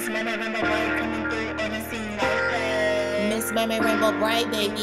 Miss Mermaid Rainbow Bright coming through on the scene like that. Miss Mermaid Rainbow Bright, baby.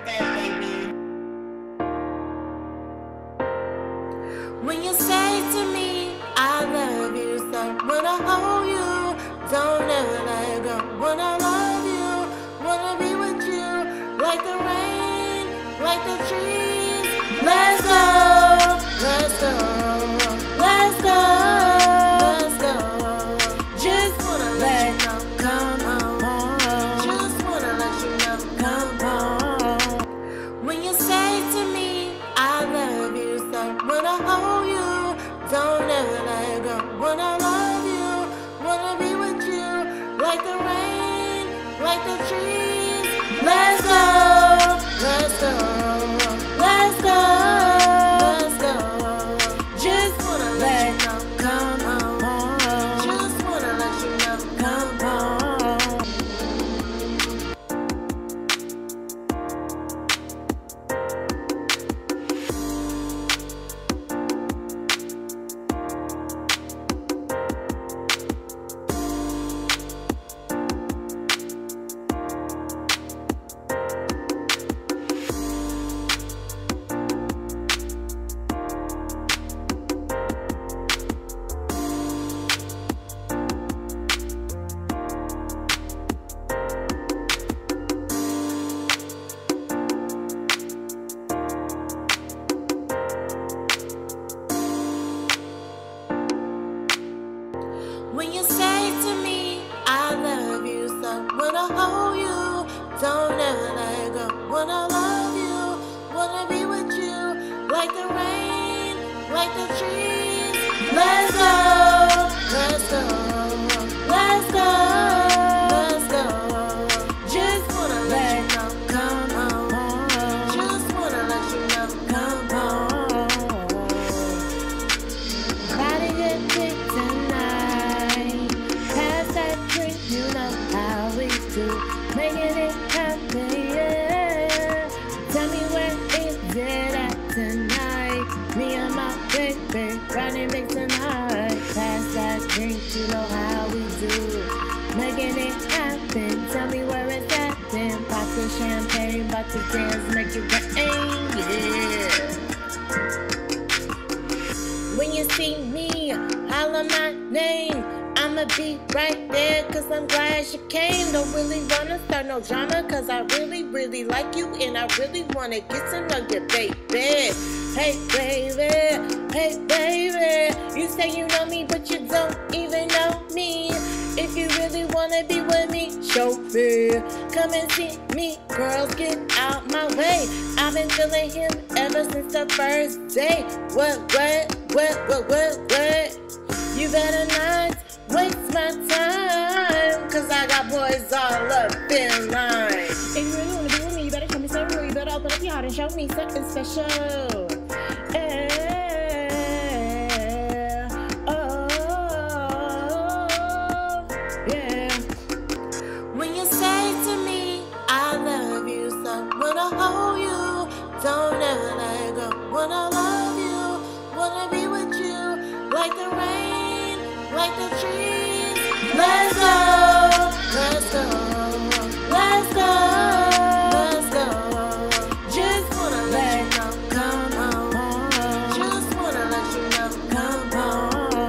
When you say to me, I love you so, wanna hold you, don't ever let go. Wanna love you, wanna be with you, like the rain, like the trees. Let's go, let's go, let's go, let's go. Just wanna let you know, come on. Just wanna let you know, come on. When you say to me, I love you so, wanna hold you, don't ever let go. Wanna love you, wanna be with you, like the rain, like the trees. Let's go, let's go, let's go, let's go. Just wanna let you know, come on. Just wanna let you know, come on. When you say to me, I love you so, wanna hold you, don't ever let go. Wanna love you, wanna be with you, like the rain, like the trees. Let's go, let's go, let's go, let's go. Just wanna let you know, come on. Just wanna let you know, come on. Body get thick tonight. Pass that drink, you know how we do. Making it happen, yeah. Tell me where is it at tonight? Me and my baby, riding big tonight. Pass that drink, you know how we do. Making it happen, tell me where it's at. Then pop the champagne, about to dance, make it rain, yeah. When you see me, holler my name. I'ma be right there, cause I'm glad you came. Don't really wanna start no drama, cause I really, really like you, and I really wanna get to know you, baby. Hey, baby, hey, baby. You say you know me, but you don't even know me. If you really wanna be with me, show me. Come and see me, girls, get out my way. I've been feeling him ever since the first day. What? You better not waste my time, cause I got boys all up in line. If you really wanna be with me, you better show me something real. You better open up your heart and show me something special. Yeah. Oh, yeah. When you say to me, I love you so, wanna hold you, don't ever let go. Wanna love you, wanna be with you, like the rain, like the trees. Let's go, let's go, let's go, let's go. Just wanna let you know, come on. Just wanna let you know, come on.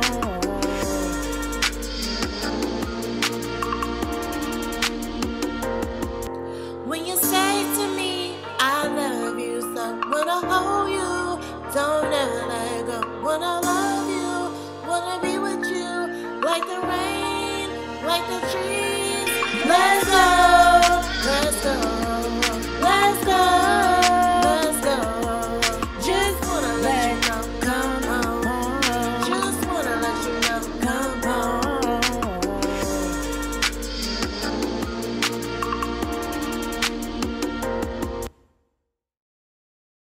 When you say to me, I love you so, wanna hold you, don't ever let go. Wanna love you, wanna be with you, like the rain, like the trees.